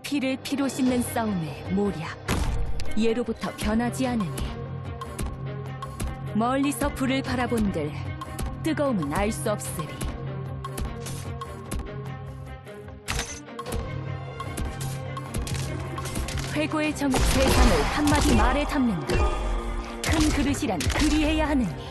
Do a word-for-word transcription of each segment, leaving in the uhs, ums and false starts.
피를 피로 씻는 싸움의 모략, 예로부터 변하지 않으니 멀리서 불을 바라본들 뜨거움은 알 수 없으리. 회고의 정 세상을 한마디 말에 담는다. 큰 그릇이란 그리해야 하느니.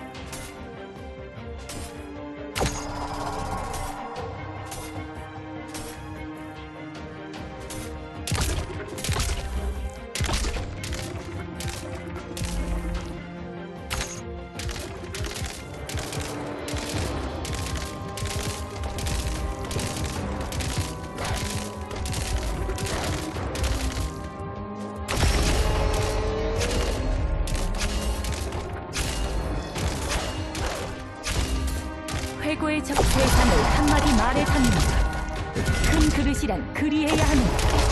회고의 적 세상을 한마디 말에 담는다. 큰 그릇이란 그리해야 하는다.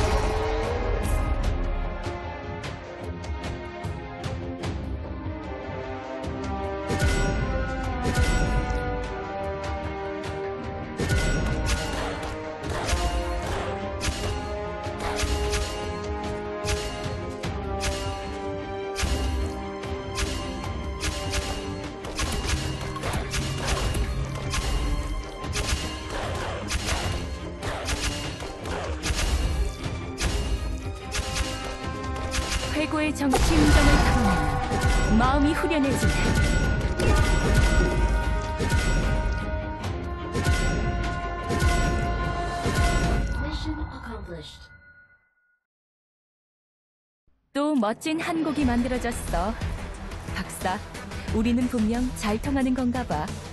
회고의 정 심정을 타고내면 마음이 후련해지네. 또 멋진 한 곡이 만들어졌어. 박사, 우리는 분명 잘 통하는 건가 봐.